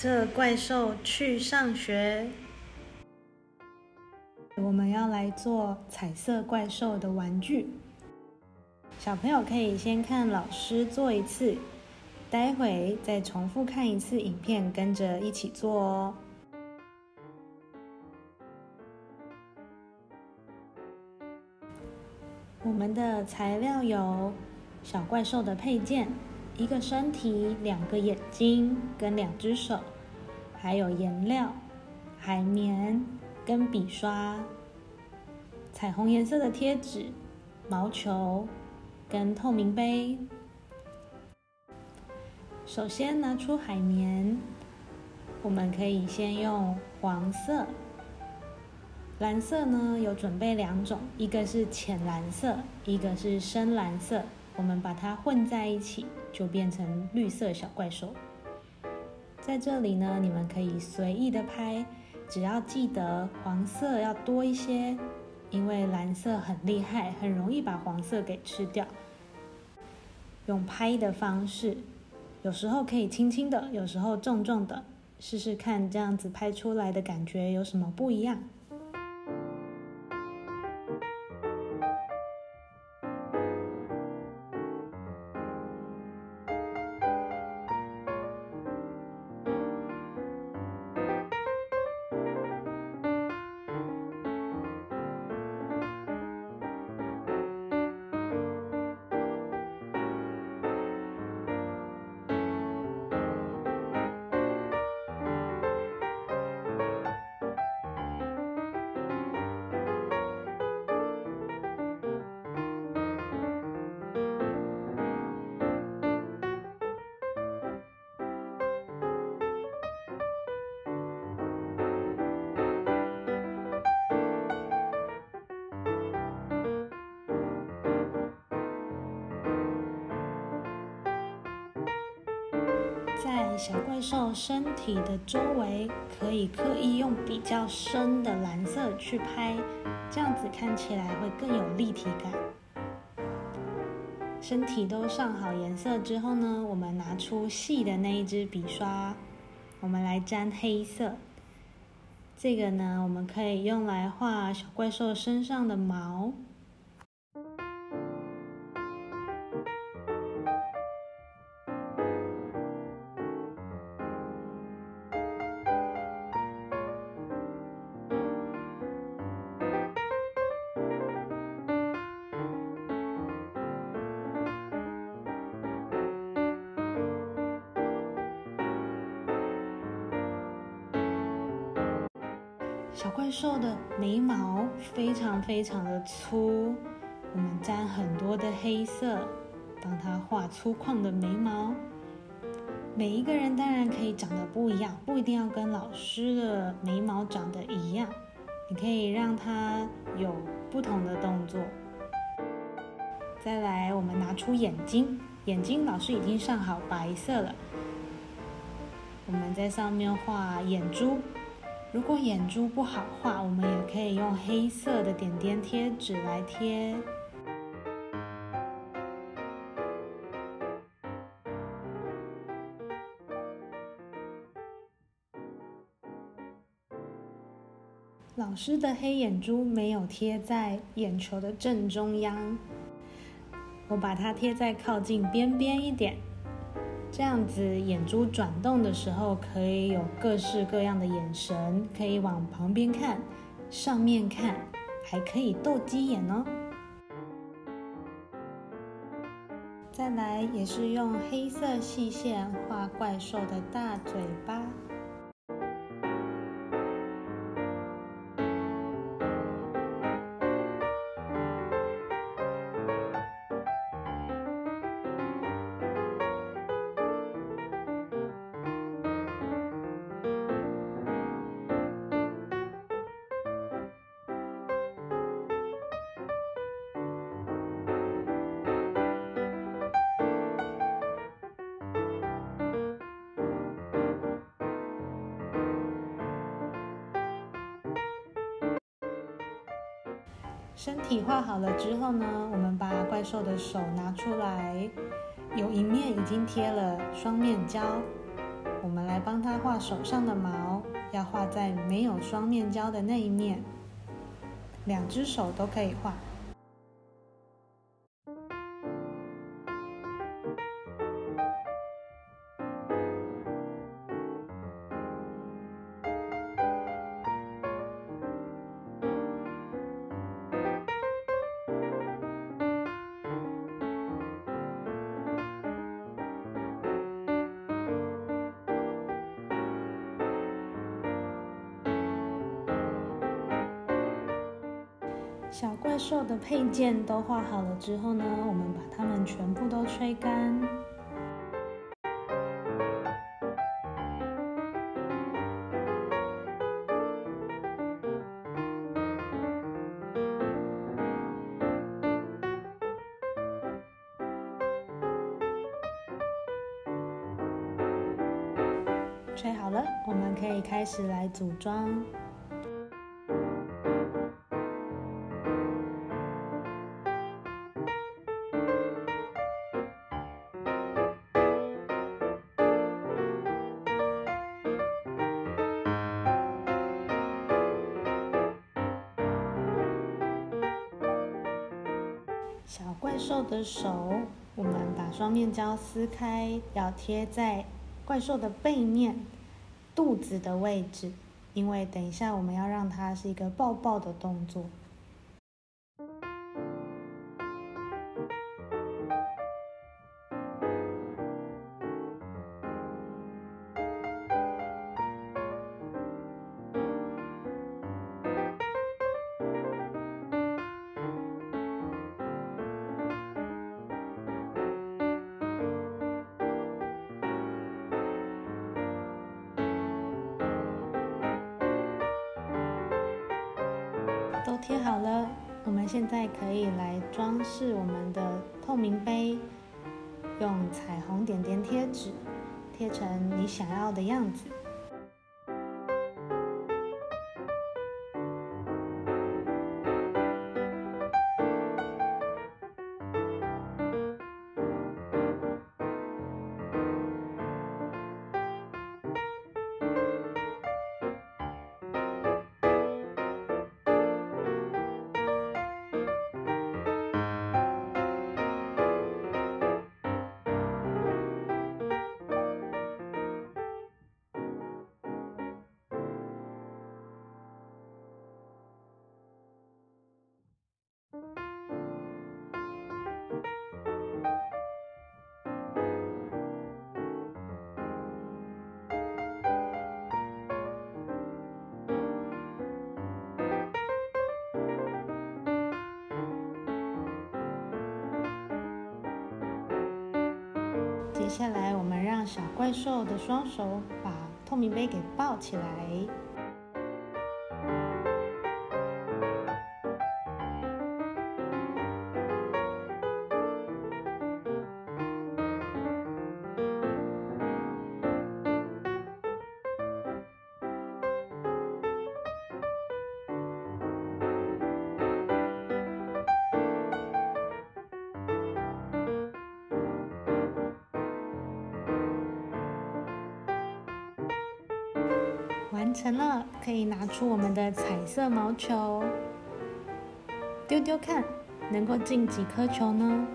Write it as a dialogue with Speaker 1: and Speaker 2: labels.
Speaker 1: 色怪兽去上学。我们要来做彩色怪兽的玩具。小朋友可以先看老师做一次，待会再重复看一次影片，跟着一起做哦。我们的材料有小怪兽的配件，一个身体、2个眼睛跟2只手，还有颜料、海绵跟笔刷、彩虹颜色的贴纸、毛球跟透明杯。首先拿出海绵，我们可以先用黄色。蓝色呢有准备2种，一个是浅蓝色，一个是深蓝色，我们把它混在一起，就变成绿色小怪兽。在这里呢，你们可以随意的拍，只要记得黄色要多一些，因为蓝色很厉害，很容易把黄色给吃掉。用拍的方式，有时候可以轻轻的，有时候重重的，试试看这样子拍出来的感觉有什么不一样。在小怪兽身体的周围，可以刻意用比较深的蓝色去拍，这样子看起来会更有立体感。身体都上好颜色之后呢，我们拿出细的那一支笔刷，我们来沾黑色。这个呢，我们可以用来画小怪兽身上的毛。小怪兽的眉毛非常的粗，我们沾很多的黑色，帮它画粗犷的眉毛。每一个人当然可以长得不一样，不一定要跟老师的眉毛长得一样，你可以让它有不同的动作。再来，我们拿出眼睛，眼睛老师已经上好白色了，我们在上面画眼珠。如果眼珠不好画，我们也可以用黑色的点点贴纸来贴。老师的黑眼珠没有贴在眼球的正中央，我把它贴在靠近边边一点。这样子眼珠转动的时候，可以有各式各样的眼神，可以往旁边看，上面看，还可以斗鸡眼哦。再来也是用黑色细线画怪兽的大嘴巴。身体画好了之后呢，我们把怪兽的手拿出来，有一面已经贴了双面胶， 我们来帮他画手上的毛，要画在没有双面胶的那一面，2只手都可以画。小怪兽的配件都画好了之后呢，我们把它们全部都吹干。吹好了，我们可以开始来组装。小怪兽的手，我们把双面胶撕开，要贴在怪兽的背面、肚子的位置，因为等一下我们要让它是一个抱抱的动作。都贴好了，我们现在可以来装饰我们的透明杯，用彩虹点点贴纸贴成你想要的样子。接下来，我们让小怪兽的双手把透明杯给抱起来。完成了，可以拿出我们的彩色毛球，丢丢看，能够进几颗球呢？